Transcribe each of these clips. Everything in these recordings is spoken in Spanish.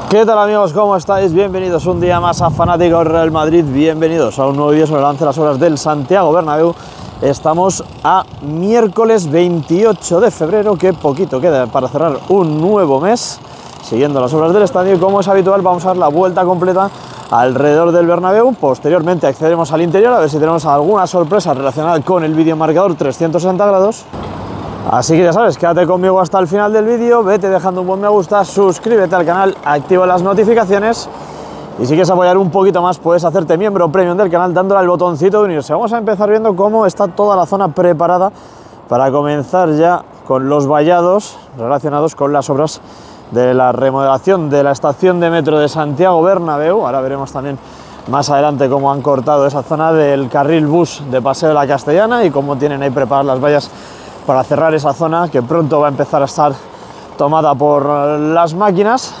¿Qué tal amigos? ¿Cómo estáis? Bienvenidos un día más a Fanáticos Real Madrid, bienvenidos a un nuevo vídeo sobre el avance de las obras del Santiago Bernabéu. Estamos a miércoles 28 de febrero, que poquito queda para cerrar un nuevo mes, siguiendo las obras del estadio, y como es habitual vamos a dar la vuelta completa alrededor del Bernabéu. Posteriormente accederemos al interior a ver si tenemos alguna sorpresa relacionada con el videomarcador 360 grados. Así que ya sabes, quédate conmigo hasta el final del vídeo, vete dejando un buen me gusta, suscríbete al canal, activa las notificaciones y si quieres apoyar un poquito más puedes hacerte miembro premium del canal dándole al botoncito de unirse. Vamos a empezar viendo cómo está toda la zona preparada para comenzar ya con los vallados relacionados con las obras de la remodelación de la estación de metro de Santiago Bernabéu. Ahora veremos también más adelante cómo han cortado esa zona del carril bus de Paseo de la Castellana y cómo tienen ahí preparadas las vallas para cerrar esa zona que pronto va a empezar a estar tomada por las máquinas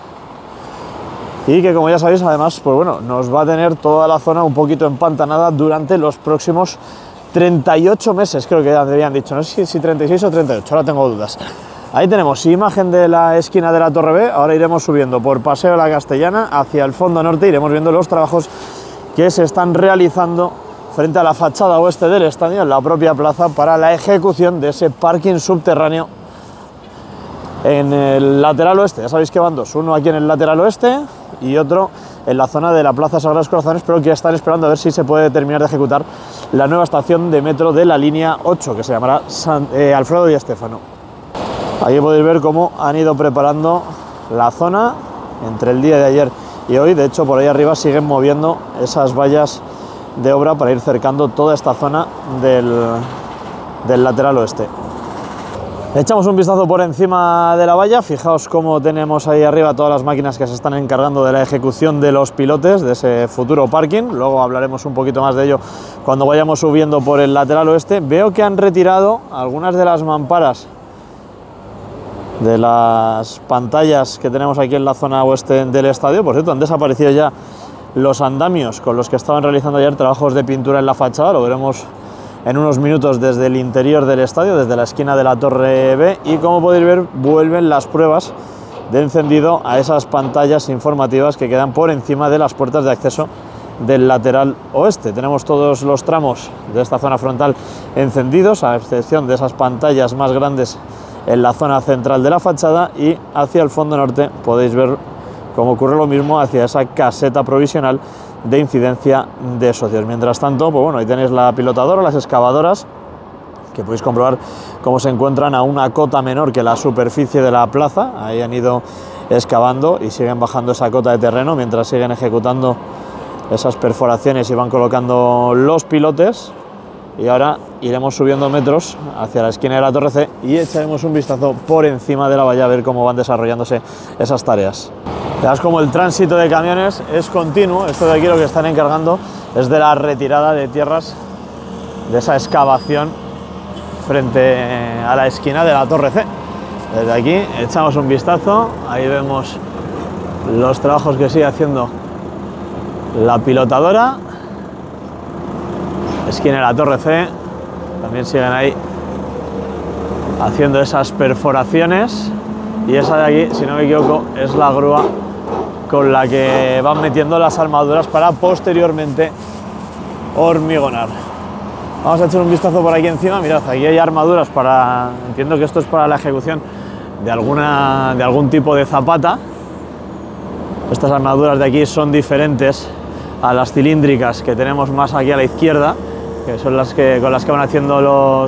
y que, como ya sabéis, además, pues bueno, nos va a tener toda la zona un poquito empantanada durante los próximos 38 meses, creo que ya habían dicho, no sé si 36 o 38, ahora tengo dudas. Ahí tenemos imagen de la esquina de la Torre B. Ahora iremos subiendo por Paseo de la Castellana hacia el fondo norte, iremos viendo los trabajos que se están realizando frente a la fachada oeste del estadio, en la propia plaza, para la ejecución de ese parking subterráneo en el lateral oeste. Ya sabéis que van dos, uno aquí en el lateral oeste y otro en la zona de la Plaza Sagrados Corazones, pero que ya están esperando a ver si se puede terminar de ejecutar la nueva estación de metro de la línea 8, que se llamará Alfredo Di Stéfano. Aquí podéis ver cómo han ido preparando la zona entre el día de ayer y hoy. De hecho, por ahí arriba siguen moviendo esas vallas de obra para ir cercando toda esta zona del lateral oeste. Echamos un vistazo por encima de la valla. Fijaos cómo tenemos ahí arriba todas las máquinas que se están encargando de la ejecución de los pilotes de ese futuro parking. Luego hablaremos un poquito más de ello cuando vayamos subiendo por el lateral oeste. Veo que han retirado algunas de las mamparas de las pantallas que tenemos aquí en la zona oeste del estadio. Por cierto, han desaparecido ya los andamios con los que estaban realizando ayer trabajos de pintura en la fachada. Lo veremos en unos minutos desde el interior del estadio, desde la esquina de la Torre B, y como podéis ver vuelven las pruebas de encendido a esas pantallas informativas que quedan por encima de las puertas de acceso del lateral oeste. Tenemos todos los tramos de esta zona frontal encendidos, a excepción de esas pantallas más grandes en la zona central de la fachada, y hacia el fondo norte podéis ver cómo ocurre lo mismo hacia esa caseta provisional de incidencia de socios. Mientras tanto, pues bueno, ahí tenéis la pilotadora, las excavadoras, que podéis comprobar cómo se encuentran a una cota menor que la superficie de la plaza. Ahí han ido excavando y siguen bajando esa cota de terreno mientras siguen ejecutando esas perforaciones y van colocando los pilotes. Y ahora iremos subiendo metros hacia la esquina de la Torre C y echaremos un vistazo por encima de la valla a ver cómo van desarrollándose esas tareas. Verás como el tránsito de camiones es continuo. Esto de aquí lo que están encargando es de la retirada de tierras de esa excavación frente a la esquina de la Torre C. Desde aquí echamos un vistazo, ahí vemos los trabajos que sigue haciendo la pilotadora. Esquina de la Torre C, también siguen ahí haciendo esas perforaciones, y esa de aquí, si no me equivoco, es la grúa con la que van metiendo las armaduras para posteriormente hormigonar. Vamos a echar un vistazo por aquí encima. Mirad, aquí hay armaduras para, entiendo que esto es para la ejecución de algún tipo de zapata. Estas armaduras de aquí son diferentes a las cilíndricas que tenemos más aquí a la izquierda, que son con las que van haciendo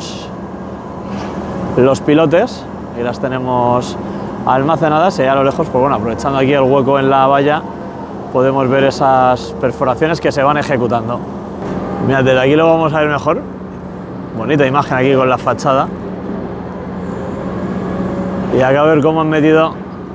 los pilotes, y las tenemos almacenadas. Y a lo lejos, pues bueno, aprovechando aquí el hueco en la valla, podemos ver esas perforaciones que se van ejecutando. Mirad, desde aquí lo vamos a ver mejor. Bonita imagen aquí con la fachada. Y acá a ver cómo han metido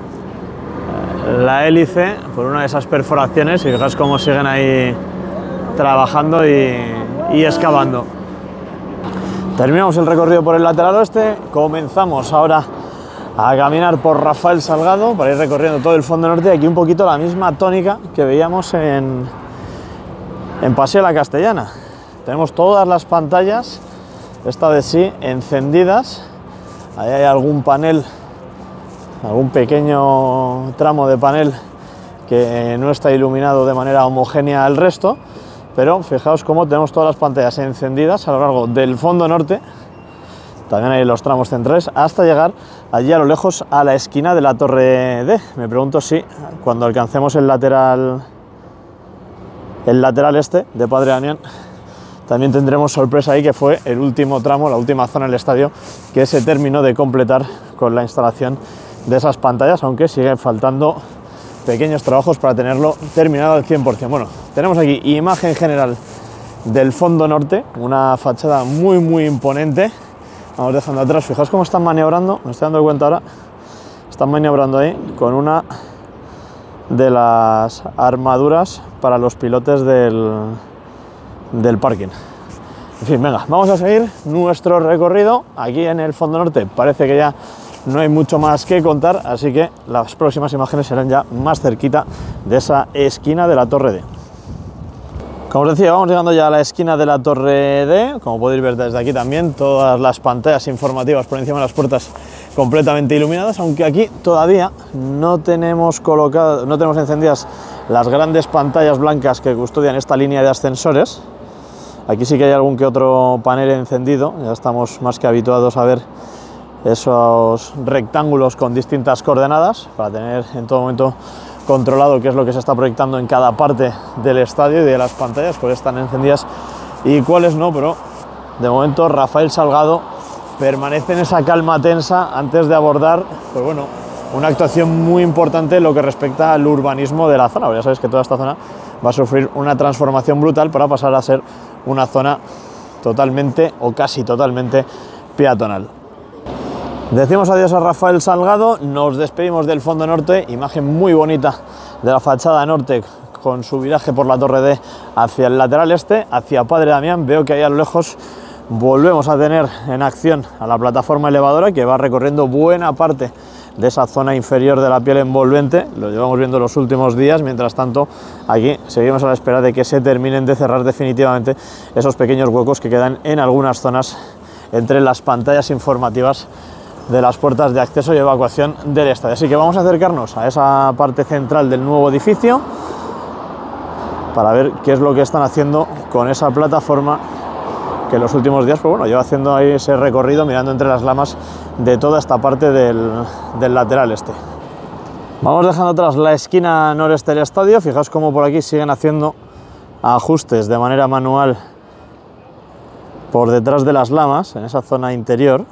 la hélice por una de esas perforaciones, y fijaos cómo siguen ahí trabajando y excavando. Terminamos el recorrido por el lateral oeste, comenzamos ahora a caminar por Rafael Salgado para ir recorriendo todo el fondo norte. Aquí un poquito la misma tónica que veíamos en Paseo de la Castellana. Tenemos todas las pantallas, esta vez sí, encendidas. Ahí hay algún panel, algún pequeño tramo de panel que no está iluminado de manera homogénea al resto, pero fijaos cómo tenemos todas las pantallas encendidas a lo largo del fondo norte, también hay los tramos centrales, hasta llegar allí a lo lejos a la esquina de la torre D. Me pregunto si cuando alcancemos el lateral este de Padre Damián, también tendremos sorpresa ahí, que fue el último tramo, la última zona del estadio que se terminó de completar con la instalación de esas pantallas, aunque siguen faltando pequeños trabajos para tenerlo terminado al 100%. Bueno, tenemos aquí imagen general del fondo norte, una fachada muy imponente. Vamos dejando atrás, fijaos cómo están maniobrando, me estoy dando cuenta ahora, están maniobrando ahí con una de las armaduras para los pilotes del parking. En fin, venga, vamos a seguir nuestro recorrido. Aquí en el fondo norte parece que ya no hay mucho más que contar, así que las próximas imágenes serán ya más cerquita de esa esquina de la Torre D. Como os decía, vamos llegando ya a la esquina de la Torre D. Como podéis ver desde aquí también, todas las pantallas informativas por encima de las puertas completamente iluminadas, aunque aquí todavía no tenemos encendidas las grandes pantallas blancas que custodian esta línea de ascensores. Aquí sí que hay algún que otro panel encendido, ya estamos más que habituados a ver esos rectángulos con distintas coordenadas para tener en todo momento controlado qué es lo que se está proyectando en cada parte del estadio y de las pantallas, cuáles están encendidas y cuáles no, pero de momento Rafael Salgado permanece en esa calma tensa antes de abordar, pues bueno, una actuación muy importante en lo que respecta al urbanismo de la zona. Ya sabéis que toda esta zona va a sufrir una transformación brutal para pasar a ser una zona totalmente o casi totalmente peatonal. Decimos adiós a Rafael Salgado, nos despedimos del fondo norte, imagen muy bonita de la fachada norte con su viraje por la Torre D hacia el lateral este, hacia Padre Damián. Veo que ahí a lo lejos volvemos a tener en acción a la plataforma elevadora que va recorriendo buena parte de esa zona inferior de la piel envolvente. Lo llevamos viendo los últimos días, mientras tanto aquí seguimos a la espera de que se terminen de cerrar definitivamente esos pequeños huecos que quedan en algunas zonas entre las pantallas informativas de las puertas de acceso y evacuación del estadio. Así que vamos a acercarnos a esa parte central del nuevo edificio para ver qué es lo que están haciendo con esa plataforma que en los últimos días, pues bueno, lleva haciendo ahí ese recorrido mirando entre las lamas de toda esta parte del lateral este. Vamos dejando atrás la esquina noreste del estadio. Fijaos cómo por aquí siguen haciendo ajustes de manera manual por detrás de las lamas en esa zona interior.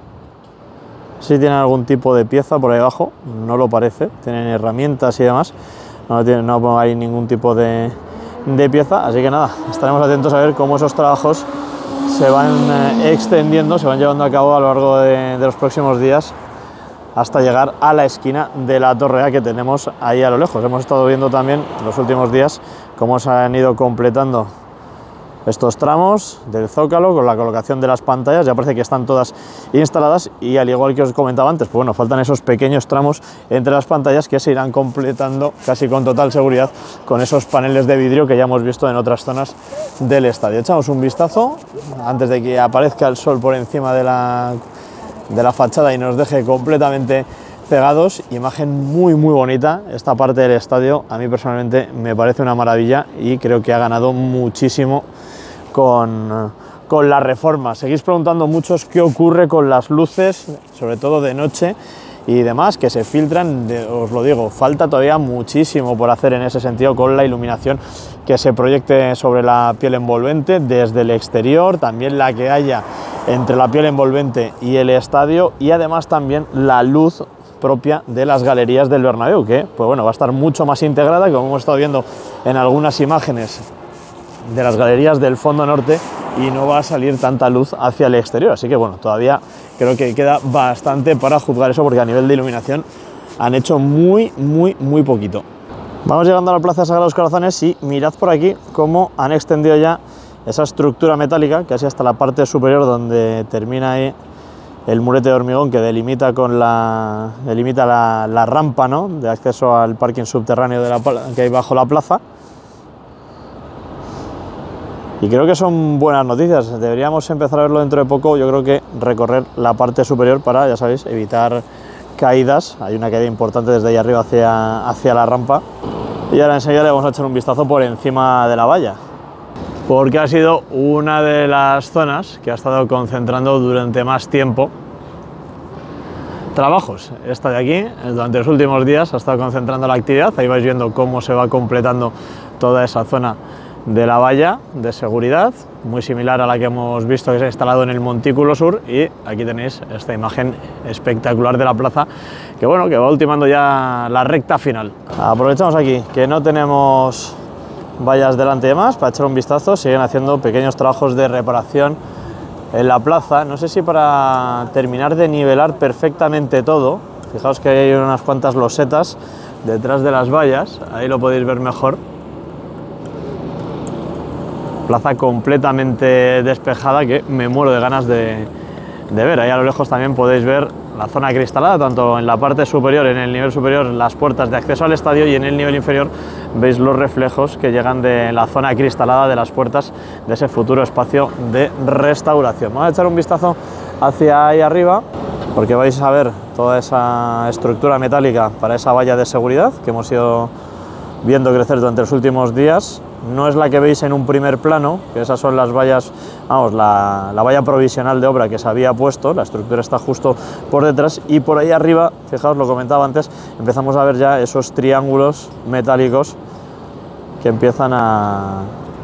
Si tienen algún tipo de pieza por ahí abajo, no lo parece, tienen herramientas y demás, no hay ningún tipo de pieza, así que nada, estaremos atentos a ver cómo esos trabajos se van extendiendo, se van llevando a cabo a lo largo de los próximos días hasta llegar a la esquina de la Torre A que tenemos ahí a lo lejos. Hemos estado viendo también en los últimos días cómo se han ido completando estos tramos del zócalo con la colocación de las pantallas. Ya parece que están todas instaladas y, al igual que os comentaba antes, pues bueno, faltan esos pequeños tramos entre las pantallas que se irán completando casi con total seguridad con esos paneles de vidrio que ya hemos visto en otras zonas del estadio. Echamos un vistazo antes de que aparezca el sol por encima de la fachada y nos deje completamente pegados. Imagen muy bonita. Esta parte del estadio a mí personalmente me parece una maravilla y creo que ha ganado muchísimo con la reforma. Seguís preguntando muchos qué ocurre con las luces, sobre todo de noche y demás, que se filtran. Os lo digo, falta todavía muchísimo por hacer en ese sentido con la iluminación que se proyecte sobre la piel envolvente desde el exterior, también la que haya entre la piel envolvente y el estadio, y además también la luz propia de las galerías del Bernabéu, que pues bueno, va a estar mucho más integrada, como hemos estado viendo en algunas imágenes de las galerías del fondo norte, y no va a salir tanta luz hacia el exterior. Así que bueno, todavía creo que queda bastante para juzgar eso, porque a nivel de iluminación han hecho muy poquito. Vamos llegando a la Plaza de Sagrados Corazones y mirad por aquí cómo han extendido ya esa estructura metálica casi hasta la parte superior, donde termina ahí el murete de hormigón que delimita la rampa, ¿no?, de acceso al parking subterráneo que hay bajo la plaza. Y creo que son buenas noticias. Deberíamos empezar a verlo dentro de poco. Yo creo que recorrer la parte superior para, ya sabéis, evitar caídas. Hay una caída importante desde ahí arriba hacia la rampa. Y ahora enseguida le vamos a echar un vistazo por encima de la valla, porque ha sido una de las zonas que ha estado concentrando durante más tiempo trabajos. Esta de aquí, durante los últimos días, ha estado concentrando la actividad. Ahí vais viendo cómo se va completando toda esa zona de la valla de seguridad, muy similar a la que hemos visto que se ha instalado en el Montículo Sur, y aquí tenéis esta imagen espectacular de la plaza, que bueno, que va ultimando ya la recta final. Aprovechamos aquí que no tenemos vallas delante de más para echar un vistazo. Siguen haciendo pequeños trabajos de reparación en la plaza, no sé si para terminar de nivelar perfectamente todo. Fijaos que hay unas cuantas losetas detrás de las vallas, ahí lo podéis ver mejor. Plaza completamente despejada que me muero de ganas de ver. Ahí a lo lejos también podéis ver la zona acristalada, tanto en la parte superior, en el nivel superior, las puertas de acceso al estadio, y en el nivel inferior veis los reflejos que llegan de la zona acristalada de las puertas de ese futuro espacio de restauración. Vamos a echar un vistazo hacia ahí arriba, porque vais a ver toda esa estructura metálica para esa valla de seguridad que hemos ido viendo crecer durante los últimos días. No es la que veis en un primer plano, que esas son las vallas, vamos, la valla provisional de obra que se había puesto. La estructura está justo por detrás, y por ahí arriba, fijaos, lo comentaba antes, empezamos a ver ya esos triángulos metálicos que empiezan a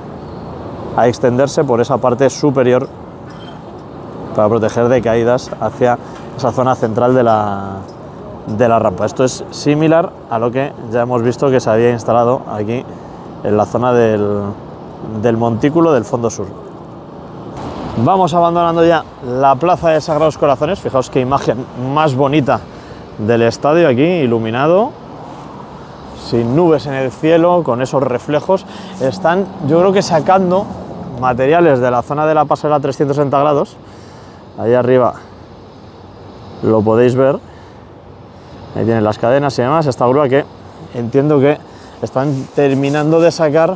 extenderse por esa parte superior para proteger de caídas hacia esa zona central de la rampa. Esto es similar a lo que ya hemos visto que se había instalado aquí en la zona del montículo del fondo sur. Vamos abandonando ya la plaza de Sagrados Corazones. Fijaos qué imagen más bonita del estadio aquí, iluminado, sin nubes en el cielo, con esos reflejos. Están, yo creo que sacando materiales de la zona de la pasarela 360 grados. Ahí arriba lo podéis ver. Ahí tienen las cadenas y demás. Esta grúa que entiendo que están terminando de sacar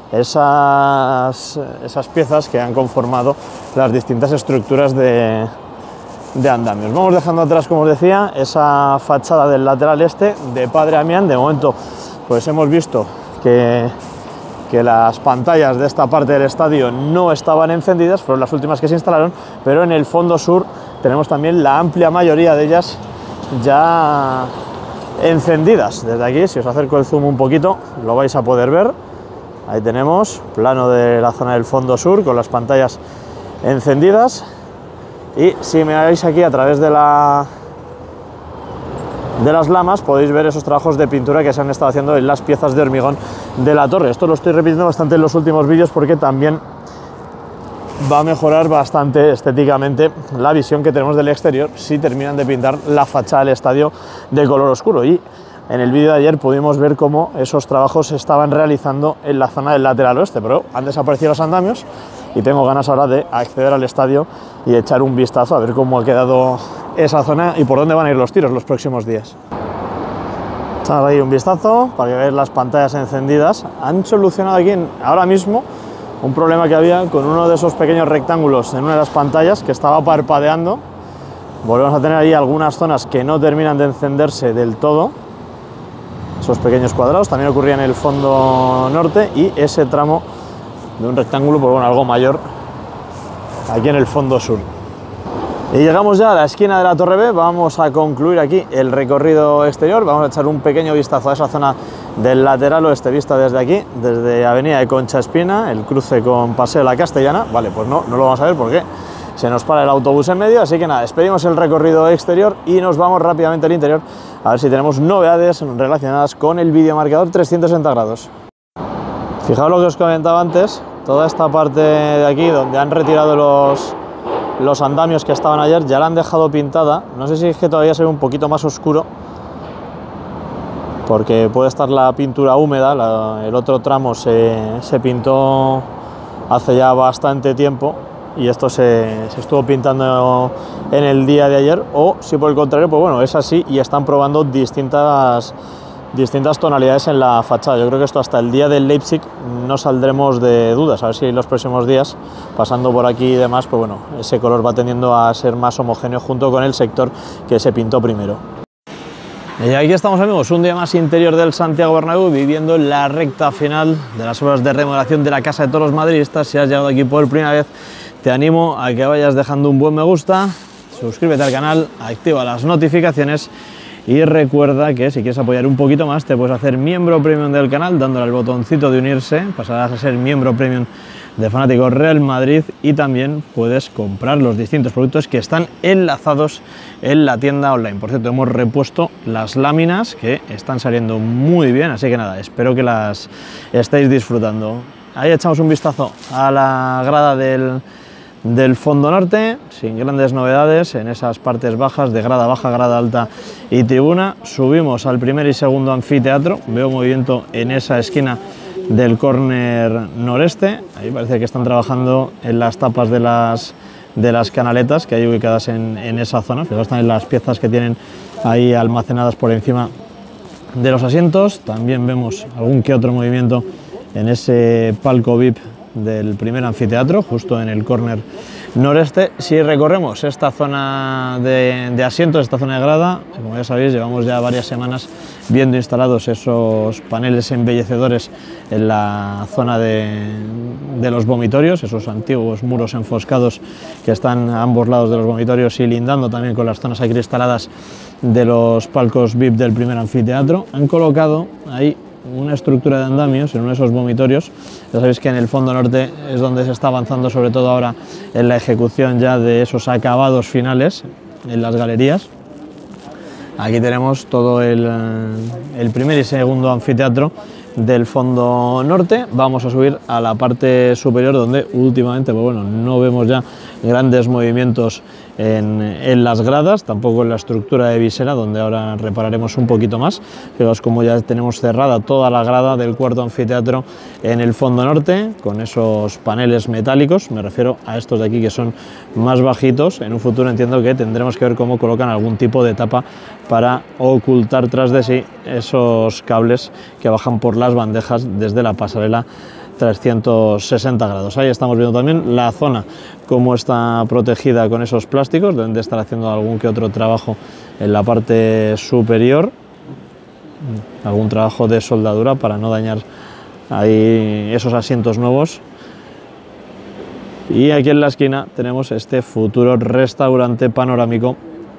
esas piezas que han conformado las distintas estructuras de andamios. Vamos dejando atrás, como os decía, esa fachada del lateral este de Padre Amián. De momento pues hemos visto que las pantallas de esta parte del estadio no estaban encendidas, fueron las últimas que se instalaron, pero en el fondo sur tenemos también la amplia mayoría de ellas ya encendidas. Desde aquí, si os acerco el zoom un poquito, lo vais a poder ver. Ahí tenemos plano de la zona del fondo sur con las pantallas encendidas, y si me veis aquí a través de las lamas podéis ver esos trabajos de pintura que se han estado haciendo en las piezas de hormigón de la torre. Esto lo estoy repitiendo bastante en los últimos vídeos porque también va a mejorar bastante estéticamente la visión que tenemos del exterior si terminan de pintar la fachada del estadio de color oscuro. Y en el vídeo de ayer pudimos ver cómo esos trabajos se estaban realizando en la zona del lateral oeste, pero han desaparecido los andamios y tengo ganas ahora de acceder al estadio y echar un vistazo a ver cómo ha quedado esa zona y por dónde van a ir los tiros los próximos días. Echamos ahí un vistazo para que veáis las pantallas encendidas. Han solucionado aquí ahora mismo un problema que había con uno de esos pequeños rectángulos en una de las pantallas que estaba parpadeando. Volvemos a tener ahí algunas zonas que no terminan de encenderse del todo, esos pequeños cuadrados. También ocurría en el fondo norte, y ese tramo de un rectángulo, pues bueno, algo mayor aquí en el fondo sur. Y llegamos ya a la esquina de la Torre B. Vamos a concluir aquí el recorrido exterior. Vamos a echar un pequeño vistazo a esa zona del lateral oeste vista desde aquí, desde Avenida de Concha Espina, el cruce con Paseo La Castellana. Vale, pues no lo vamos a ver porque se nos para el autobús en medio, así que nada, despedimos el recorrido exterior y nos vamos rápidamente al interior a ver si tenemos novedades relacionadas con el videomarcador 360 grados. Fijaos lo que os comentaba antes, toda esta parte de aquí donde han retirado los andamios que estaban ayer, ya la han dejado pintada. No sé si es que todavía se ve un poquito más oscuro, porque puede estar la pintura húmeda. El otro tramo se pintó hace ya bastante tiempo y esto se estuvo pintando en el día de ayer, o si por el contrario, pues bueno, es así y están probando distintas tonalidades en la fachada. Yo creo que esto hasta el día del Leipzig no saldremos de dudas, a ver si en los próximos días, pasando por aquí y demás, pues bueno, ese color va tendiendo a ser más homogéneo junto con el sector que se pintó primero. Y aquí estamos, amigos, un día más interior del Santiago Bernabéu, viviendo la recta final de las obras de remodelación de la Casa de Todos los Madridistas. Si has llegado aquí por primera vez, te animo a que vayas dejando un buen me gusta, suscríbete al canal, activa las notificaciones y recuerda que si quieres apoyar un poquito más te puedes hacer miembro premium del canal dándole al botoncito de unirse, pasarás a ser miembro premium de Fanático Real Madrid y también puedes comprar los distintos productos que están enlazados en la tienda online. Por cierto, hemos repuesto las láminas que están saliendo muy bien, así que nada, espero que las estéis disfrutando. Ahí echamos un vistazo a la grada del fondo norte, sin grandes novedades en esas partes bajas de grada baja, grada alta y tribuna. Subimos al primer y segundo anfiteatro, veo movimiento en esa esquina del córner noreste. Ahí parece que están trabajando en las tapas de las canaletas que hay ubicadas en esa zona. Fijaos también las piezas que tienen ahí almacenadas por encima de los asientos. También vemos algún que otro movimiento en ese palco VIP del primer anfiteatro, justo en el córner noreste. Si recorremos esta zona de asientos, esta zona de grada, como ya sabéis, llevamos ya varias semanas viendo instalados esos paneles embellecedores en la zona de los vomitorios, esos antiguos muros enfoscados que están a ambos lados de los vomitorios y lindando también con las zonas acristaladas de los palcos VIP del primer anfiteatro. Han colocado ahí una estructura de andamios en uno de esos vomitorios. Ya sabéis que en el fondo norte es donde se está avanzando, sobre todo ahora en la ejecución ya de esos acabados finales en las galerías. Aquí tenemos todo el primer y segundo anfiteatro del fondo norte. Vamos a subir a la parte superior, donde últimamente pues bueno, no vemos ya grandes movimientos en las gradas, tampoco en la estructura de visera, donde ahora repararemos un poquito más. Fijaos como ya tenemos cerrada toda la grada del cuarto anfiteatro en el fondo norte, con esos paneles metálicos. Me refiero a estos de aquí que son más bajitos. En un futuro entiendo que tendremos que ver cómo colocan algún tipo de tapa para ocultar tras de sí esos cables que bajan por las bandejas desde la pasarela 360 grados. Ahí estamos viendo también la zona, cómo está protegida con esos plásticos, deben de estar haciendo algún que otro trabajo en la parte superior, algún trabajo de soldadura para no dañar ahí esos asientos nuevos. Y aquí en la esquina tenemos este futuro restaurante panorámico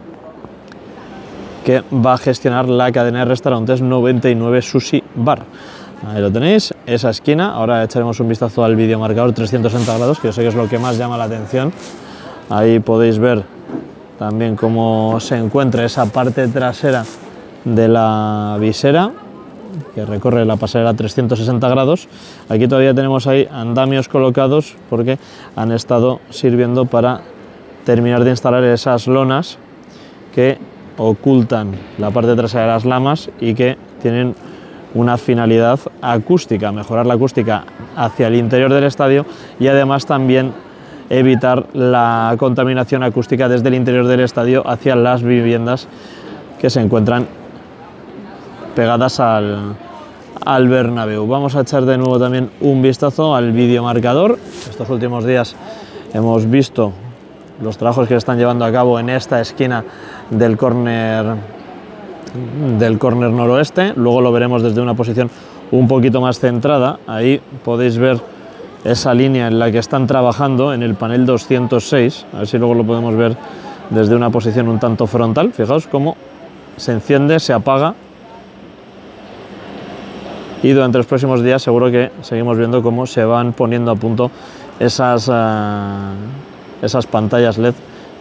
que va a gestionar la cadena de restaurantes 99 Sushi Bar. Ahí lo tenéis, esa esquina. Ahora echaremos un vistazo al videomarcador 360 grados, que yo sé que es lo que más llama la atención. Ahí podéis ver también cómo se encuentra esa parte trasera de la visera, que recorre la pasarela 360 grados. Aquí todavía tenemos ahí andamios colocados porque han estado sirviendo para terminar de instalar esas lonas que ocultan la parte trasera de las lamas y que tienen una finalidad acústica, mejorar la acústica hacia el interior del estadio y además también evitar la contaminación acústica desde el interior del estadio hacia las viviendas que se encuentran pegadas al Bernabéu. Vamos a echar de nuevo también un vistazo al videomarcador. Estos últimos días hemos visto los trabajos que se están llevando a cabo en esta esquina del córner noroeste. Luego lo veremos desde una posición un poquito más centrada. Ahí podéis ver esa línea en la que están trabajando en el panel 206. A ver si luego lo podemos ver desde una posición un tanto frontal. Fijaos cómo se enciende, se apaga. Y durante los próximos días seguro que seguimos viendo cómo se van poniendo a punto esas pantallas LED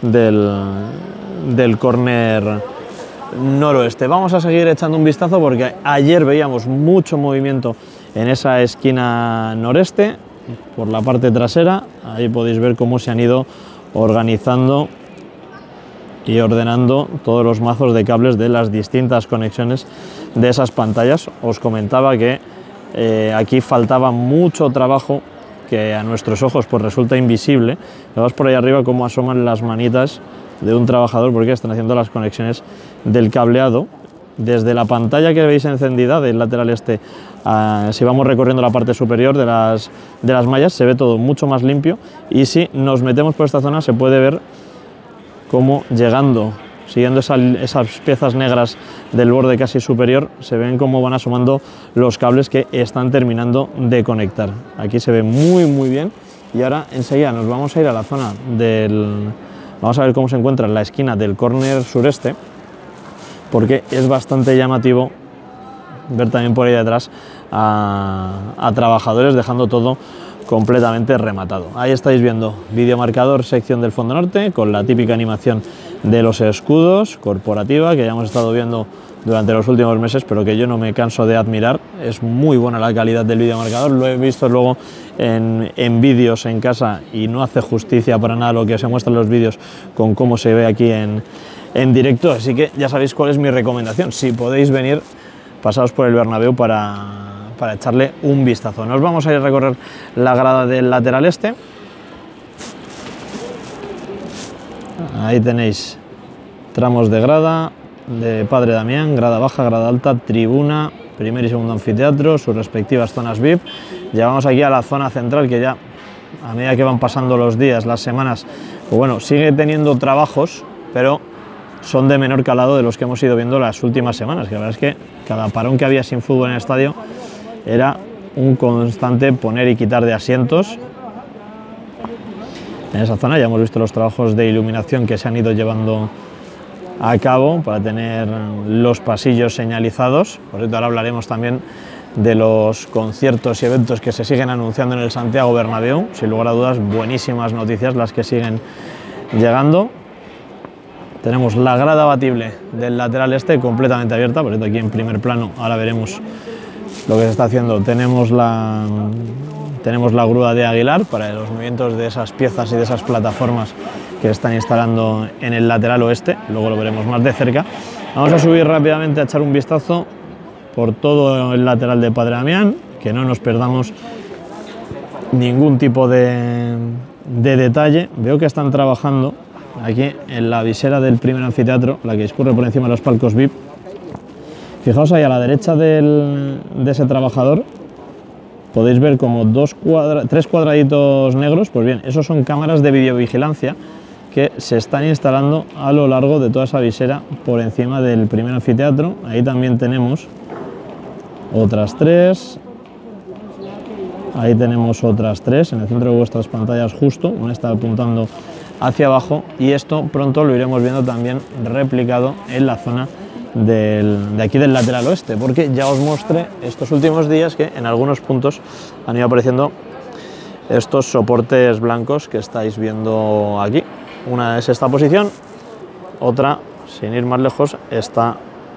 del córner noroeste. Vamos a seguir echando un vistazo porque ayer veíamos mucho movimiento en esa esquina noreste por la parte trasera. Ahí podéis ver cómo se han ido organizando y ordenando todos los mazos de cables de las distintas conexiones de esas pantallas. Os comentaba que aquí faltaba mucho trabajo que a nuestros ojos pues resulta invisible. Veamos por ahí arriba cómo asoman las manitas de un trabajador porque están haciendo las conexiones del cableado. Desde la pantalla que veis encendida del lateral este, si vamos recorriendo la parte superior de las mallas, se ve todo mucho más limpio, y si nos metemos por esta zona se puede ver cómo llegando siguiendo esas piezas negras del borde casi superior, se ven cómo van asomando los cables que están terminando de conectar. Aquí se ve muy bien. Y ahora enseguida nos vamos a ir a la zona del... Vamos a ver cómo se encuentra en la esquina del córner sureste, porque es bastante llamativo ver también por ahí detrás a trabajadores dejando todo completamente rematado. Ahí estáis viendo videomarcador sección del fondo norte con la típica animación de los escudos corporativa que ya hemos estado viendo durante los últimos meses, pero que yo no me canso de admirar. Es muy buena la calidad del videomarcador, lo he visto luego en vídeos en casa y no hace justicia para nada lo que se muestra en los vídeos con cómo se ve aquí en directo, así que ya sabéis cuál es mi recomendación. Si podéis venir, pasaos por el Bernabéu para echarle un vistazo. Nos vamos a ir a recorrer la grada del lateral este. Ahí tenéis tramos de grada de Padre Damián, grada baja, grada alta, tribuna, primer y segundo anfiteatro, sus respectivas zonas VIP. Llegamos aquí a la zona central, que ya a medida que van pasando los días, las semanas, pues bueno, sigue teniendo trabajos, pero son de menor calado de los que hemos ido viendo las últimas semanas, que la verdad es que cada parón que había sin fútbol en el estadio era un constante poner y quitar de asientos. En esa zona ya hemos visto los trabajos de iluminación que se han ido llevando a cabo para tener los pasillos señalizados. Por cierto, ahora hablaremos también de los conciertos y eventos que se siguen anunciando en el Santiago Bernabéu. Sin lugar a dudas, buenísimas noticias las que siguen llegando. Tenemos la grada abatible del lateral este completamente abierta, por cierto, aquí en primer plano, ahora veremos lo que se está haciendo. Tenemos la grúa de Aguilar para los movimientos de esas piezas y de esas plataformas que están instalando en el lateral oeste, luego lo veremos más de cerca. Vamos a subir rápidamente a echar un vistazo por todo el lateral de Padre Damián, que no nos perdamos ningún tipo de detalle. Veo que están trabajando aquí en la visera del primer anfiteatro, la que discurre por encima de los palcos VIP. Fijaos ahí a la derecha de ese trabajador, podéis ver como tres cuadraditos negros. Pues bien, esos son cámaras de videovigilancia que se están instalando a lo largo de toda esa visera por encima del primer anfiteatro. Ahí también tenemos otras tres. Ahí tenemos otras tres en el centro de vuestras pantallas justo. Una está apuntando hacia abajo y esto pronto lo iremos viendo también replicado en la zona de aquí del lateral oeste, porque ya os mostré estos últimos días que en algunos puntos han ido apareciendo estos soportes blancos que estáis viendo aquí. Una es esta posición, otra, sin ir más lejos, está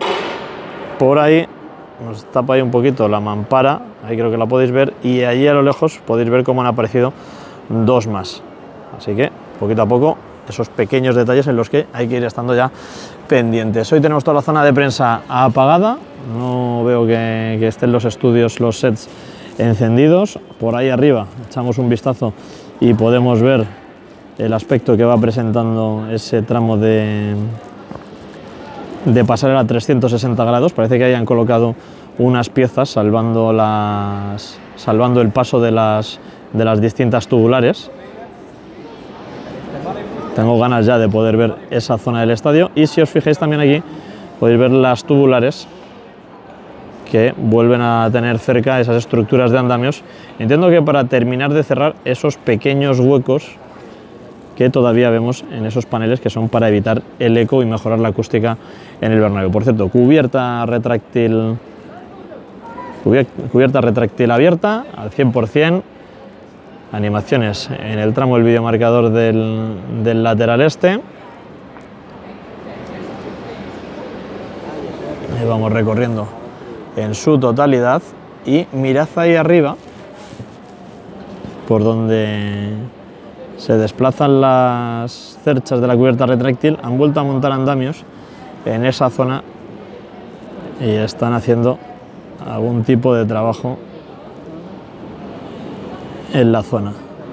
por ahí, nos tapa ahí un poquito la mampara, ahí creo que la podéis ver, y allí a lo lejos podéis ver cómo han aparecido dos más. Así que poquito a poco esos pequeños detalles en los que hay que ir estando ya pendientes. Hoy tenemos toda la zona de prensa apagada, no veo que estén los estudios, los sets encendidos. Por ahí arriba echamos un vistazo y podemos ver el aspecto que va presentando ese tramo de pasarela a 360 grados. Parece que hayan colocado unas piezas salvando el paso de las distintas tubulares. Tengo ganas ya de poder ver esa zona del estadio, y si os fijáis también aquí podéis ver las tubulares que vuelven a tener cerca esas estructuras de andamios. Entiendo que para terminar de cerrar esos pequeños huecos que todavía vemos en esos paneles, que son para evitar el eco y mejorar la acústica en el Bernabéu. Por cierto, cubierta retráctil abierta al 100%. Animaciones en el tramo del videomarcador del lateral este. Ahí vamos recorriendo en su totalidad y mirad ahí arriba por donde se desplazan las cerchas de la cubierta retráctil. Han vuelto a montar andamios en esa zona y están haciendo algún tipo de trabajo en la zona.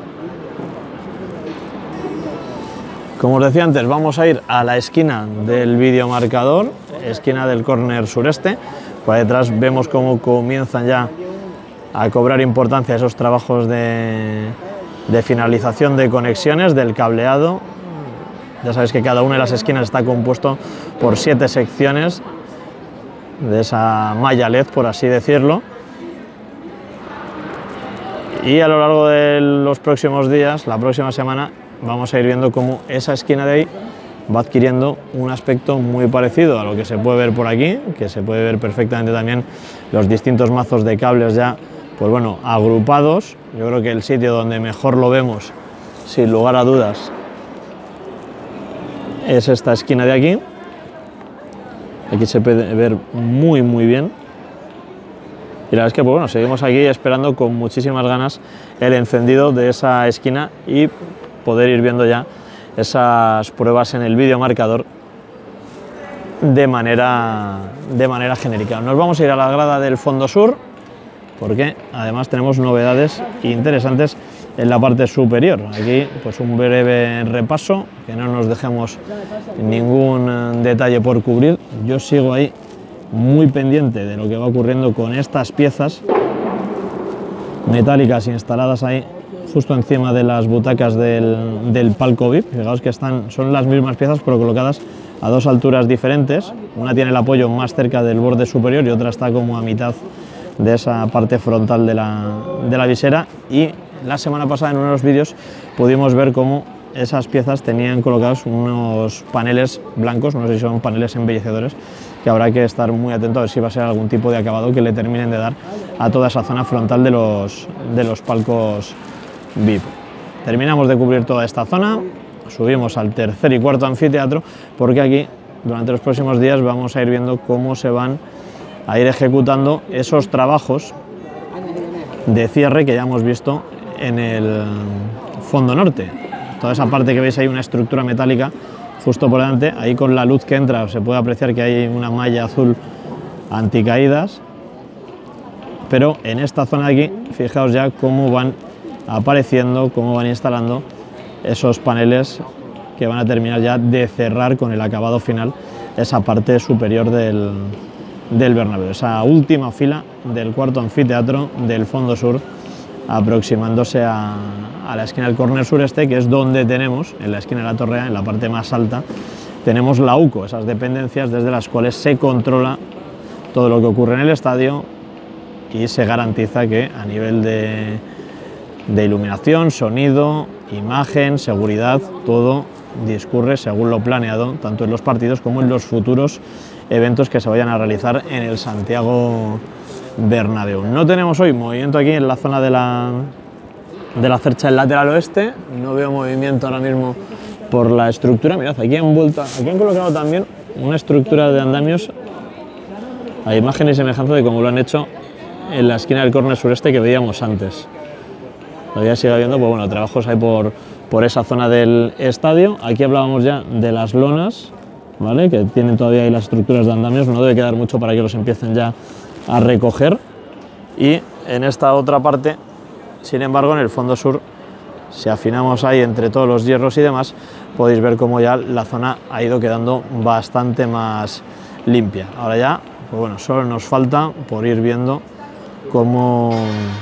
Como os decía antes, vamos a ir a la esquina del videomarcador, esquina del córner sureste. Por detrás vemos cómo comienzan ya a cobrar importancia esos trabajos de finalización de conexiones, del cableado. Ya sabéis que cada una de las esquinas está compuesto por 7 secciones de esa malla LED, por así decirlo. Y a lo largo de los próximos días, la próxima semana, vamos a ir viendo cómo esa esquina de ahí va adquiriendo un aspecto muy parecido a lo que se puede ver por aquí, que se puede ver perfectamente también los distintos mazos de cables ya, pues bueno, agrupados. Yo creo que el sitio donde mejor lo vemos, sin lugar a dudas, es esta esquina de aquí. Aquí se puede ver muy bien. Y la verdad es que pues bueno, seguimos aquí esperando con muchísimas ganas el encendido de esa esquina y poder ir viendo ya esas pruebas en el vídeo marcador de manera genérica. Nos vamos a ir a la grada del fondo sur, porque además tenemos novedades interesantes en la parte superior. Aquí pues un breve repaso, que no nos dejemos ningún detalle por cubrir. Yo sigo ahí muy pendiente de lo que va ocurriendo con estas piezas metálicas instaladas ahí justo encima de las butacas del palco VIP. Fijaos que son las mismas piezas pero colocadas a 2 alturas diferentes. Una tiene el apoyo más cerca del borde superior y otra está como a mitad de esa parte frontal de la visera. Y la semana pasada en uno de los vídeos pudimos ver cómo esas piezas tenían colocados unos paneles blancos, no sé si son paneles embellecedores, que habrá que estar muy atento a ver si va a ser algún tipo de acabado que le terminen de dar a toda esa zona frontal de los palcos VIP. Terminamos de cubrir toda esta zona, subimos al tercer y cuarto anfiteatro, porque aquí durante los próximos días vamos a ir viendo cómo se van a ir ejecutando esos trabajos de cierre que ya hemos visto en el fondo norte. Toda esa parte que veis ahí, una estructura metálica justo por delante, ahí con la luz que entra se puede apreciar que hay una malla azul anticaídas, pero en esta zona de aquí, fijaos ya cómo van apareciendo, cómo van instalando esos paneles que van a terminar ya de cerrar con el acabado final esa parte superior del Bernabéu, esa última fila del cuarto anfiteatro del fondo sur, aproximándose a la esquina del córner sureste, que es donde tenemos, en la esquina de la Torrea, en la parte más alta, tenemos la UCO, esas dependencias desde las cuales se controla todo lo que ocurre en el estadio y se garantiza que a nivel de iluminación, sonido, imagen, seguridad, todo discurre según lo planeado, tanto en los partidos como en los futuros eventos que se vayan a realizar en el Santiago Bernabéu. No tenemos hoy movimiento aquí en la zona de la cercha del lateral oeste, no veo movimiento ahora mismo por la estructura. Mirad, aquí han colocado también una estructura de andamios a imagen y semejanza de como lo han hecho en la esquina del córner sureste que veíamos antes. Todavía sigue habiendo pues bueno, trabajos ahí por esa zona del estadio. Aquí hablábamos ya de las lonas, ¿vale? Que tienen todavía ahí las estructuras de andamios, no debe quedar mucho para que los empiecen ya a recoger. Y en esta otra parte, sin embargo, en el fondo sur, si afinamos ahí entre todos los hierros y demás, podéis ver cómo ya la zona ha ido quedando bastante más limpia. Ahora ya, pues bueno, solo nos falta por ir viendo cómo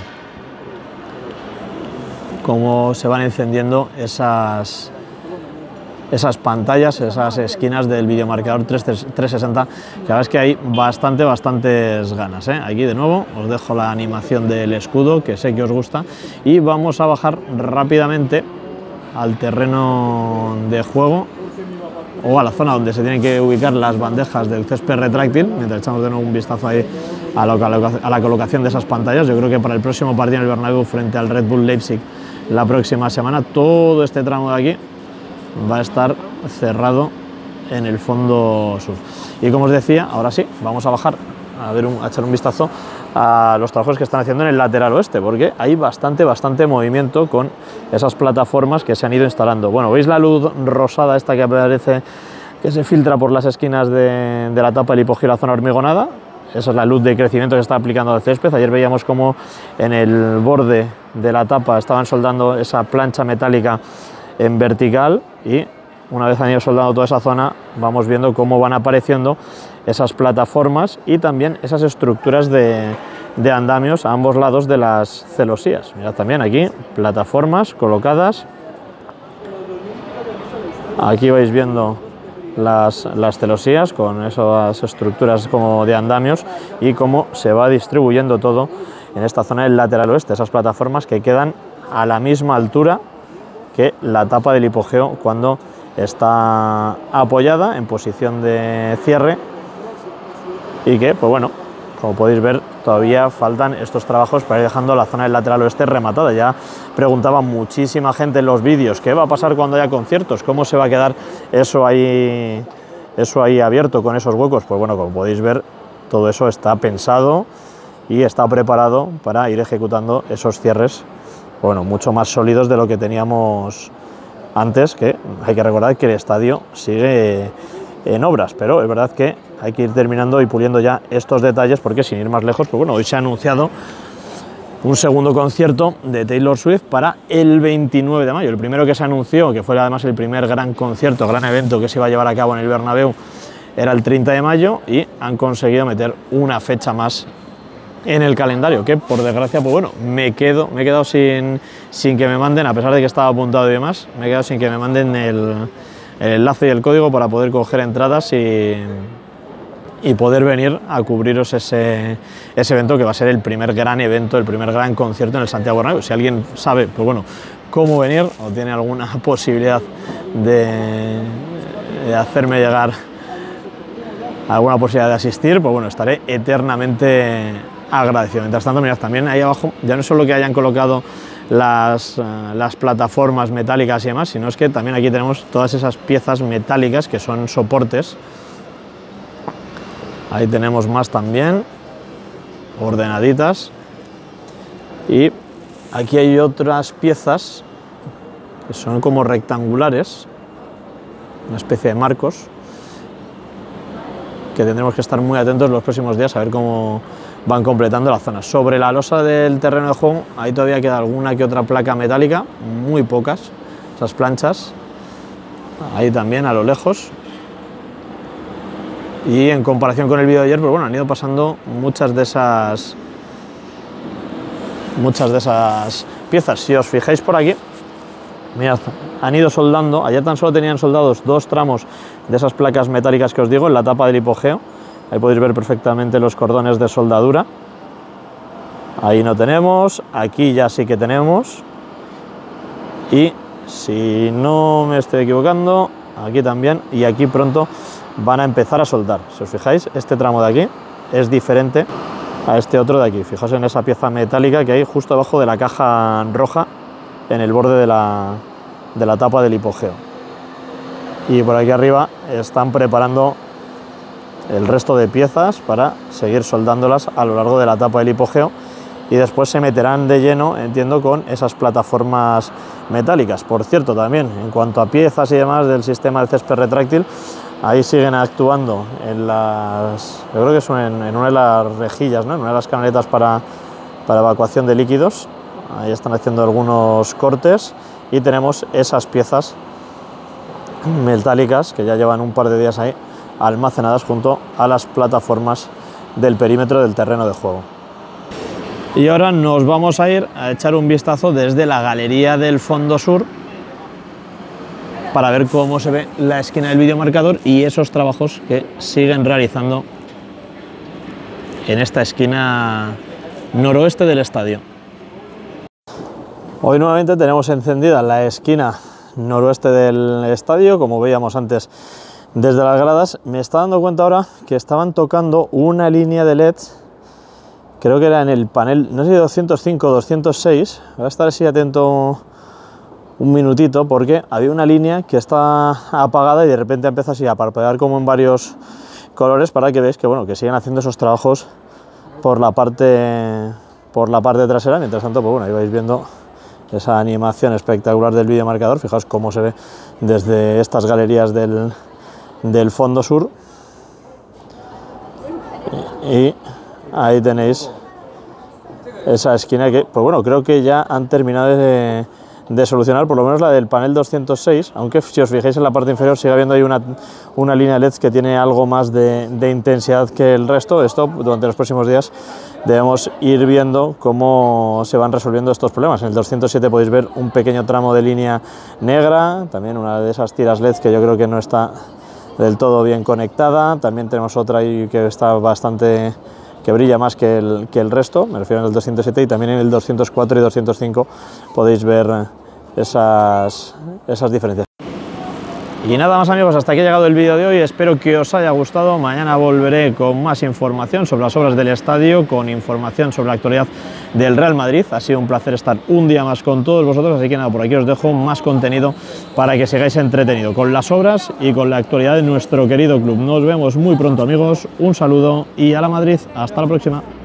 se van encendiendo esas pantallas, esas esquinas del videomarcador 360, que la verdad es que hay bastantes ganas, ¿eh? Aquí de nuevo os dejo la animación del escudo, que sé que os gusta, y vamos a bajar rápidamente al terreno de juego o a la zona donde se tienen que ubicar las bandejas del césped retráctil, mientras echamos de nuevo un vistazo ahí a la colocación de esas pantallas. Yo creo que para el próximo partido en el Bernabéu frente al Red Bull Leipzig la próxima semana, todo este tramo de aquí va a estar cerrado en el fondo sur. Y como os decía, ahora sí, vamos a bajar a echar un vistazo a los trabajos que están haciendo en el lateral oeste, porque hay bastante movimiento con esas plataformas que se han ido instalando. Bueno, veis la luz rosada esta que aparece, que se filtra por las esquinas de la tapa del hipogiro a la zona hormigonada. Esa es la luz de crecimiento que se está aplicando al césped. Ayer veíamos como en el borde de la tapa estaban soldando esa plancha metálica en vertical, y una vez han ido soldando toda esa zona, vamos viendo cómo van apareciendo esas plataformas y también esas estructuras de andamios a ambos lados de las celosías. Mirad también aquí plataformas colocadas Aquí vais viendo las celosías con esas estructuras como de andamios y cómo se va distribuyendo todo en esta zona del lateral oeste, esas plataformas que quedan a la misma altura que la tapa del hipogeo cuando está apoyada en posición de cierre, y que, pues bueno, como podéis ver, todavía faltan estos trabajos para ir dejando la zona del lateral oeste rematada. Ya preguntaba muchísima gente en los vídeos qué va a pasar cuando haya conciertos, cómo se va a quedar eso ahí abierto con esos huecos. Pues bueno, como podéis ver, todo eso está pensado y está preparado para ir ejecutando esos cierres, bueno, mucho más sólidos de lo que teníamos antes, que hay que recordar que el estadio sigue en obras, pero es verdad que hay que ir terminando y puliendo ya estos detalles, porque sin ir más lejos, pues bueno, hoy se ha anunciado un segundo concierto de Taylor Swift para el 29 de mayo. El primero que se anunció, que fue además el primer gran concierto, gran evento que se iba a llevar a cabo en el Bernabéu, era el 30 de mayo, y han conseguido meter una fecha más en el calendario, que por desgracia, pues bueno, me he quedado sin que me manden, a pesar de que estaba apuntado y demás, me he quedado sin que me manden el enlace y el código para poder coger entradas y poder venir a cubriros ese evento, que va a ser el primer gran evento, el primer gran concierto en el Santiago Bernabéu. Si alguien sabe, pues bueno, cómo venir o tiene alguna posibilidad de hacerme llegar alguna posibilidad de asistir, pues bueno, estaré eternamente agradecido. Mientras tanto, mirad, también ahí abajo, ya no solo que hayan colocado las plataformas metálicas y demás, sino es que también aquí tenemos todas esas piezas metálicas que son soportes. Ahí tenemos más también, ordenaditas. Y aquí hay otras piezas que son como rectangulares, una especie de marcos, que tendremos que estar muy atentos los próximos días a ver cómo van completando la zona. Sobre la losa del terreno de juego, ahí todavía queda alguna que otra placa metálica, muy pocas, esas planchas, ahí también a lo lejos. Y en comparación con el vídeo de ayer, pues bueno, han ido pasando muchas de esas piezas. Si os fijáis por aquí, mirad, han ido soldando. Ayer tan solo tenían soldados 2 tramos de esas placas metálicas que os digo en la tapa del hipogeo. Ahí podéis ver perfectamente los cordones de soldadura. Ahí no tenemos, aquí ya sí que tenemos. Y si no me estoy equivocando, aquí también, y aquí pronto van a empezar a soldar. Si os fijáis, este tramo de aquí es diferente a este otro de aquí. Fijaos en esa pieza metálica que hay justo abajo de la caja roja, en el borde de la tapa del hipogeo. Y por aquí arriba están preparando el resto de piezas para seguir soldándolas a lo largo de la tapa del hipogeo, y después se meterán de lleno, entiendo, con esas plataformas metálicas. Por cierto, también en cuanto a piezas y demás del sistema del césped retráctil, ahí siguen actuando en las, yo creo que son en una de las rejillas, ¿no? En una de las canaletas para evacuación de líquidos. Ahí están haciendo algunos cortes y tenemos esas piezas metálicas que ya llevan un par de días ahí almacenadas junto a las plataformas del perímetro del terreno de juego. Y ahora nos vamos a ir a echar un vistazo desde la galería del fondo sur para ver cómo se ve la esquina del videomarcador y esos trabajos que siguen realizando en esta esquina noroeste del estadio. Hoy nuevamente tenemos encendida la esquina noroeste del estadio, como veíamos antes desde las gradas. Me está dando cuenta ahora que estaban tocando una línea de LED, creo que era en el panel, no sé si 205 o 206, voy a estar así atento un minutito, porque había una línea que está apagada y de repente empieza así a parpadear como en varios colores, para que veáis que, bueno, que siguen haciendo esos trabajos por la parte trasera. Mientras tanto, pues bueno, ahí vais viendo esa animación espectacular del videomarcador. Fijaos cómo se ve desde estas galerías del fondo sur. Y ahí tenéis esa esquina que, pues bueno, creo que ya han terminado de solucionar, por lo menos la del panel 206, aunque si os fijáis en la parte inferior sigue habiendo ahí una línea LED que tiene algo más de intensidad que el resto. Esto durante los próximos días debemos ir viendo cómo se van resolviendo estos problemas. En el 207 podéis ver un pequeño tramo de línea negra, también una de esas tiras LED que yo creo que no está del todo bien conectada. También tenemos otra ahí que está bastante, que brilla más que el resto, me refiero en el 207, y también en el 204 y 205 podéis ver esas diferencias. Y nada más, amigos, hasta aquí ha llegado el vídeo de hoy, espero que os haya gustado. Mañana volveré con más información sobre las obras del estadio, con información sobre la actualidad del Real Madrid. Ha sido un placer estar un día más con todos vosotros, así que nada, por aquí os dejo más contenido para que sigáis entretenidos con las obras y con la actualidad de nuestro querido club. Nos vemos muy pronto, amigos, un saludo y a la Madrid, hasta la próxima.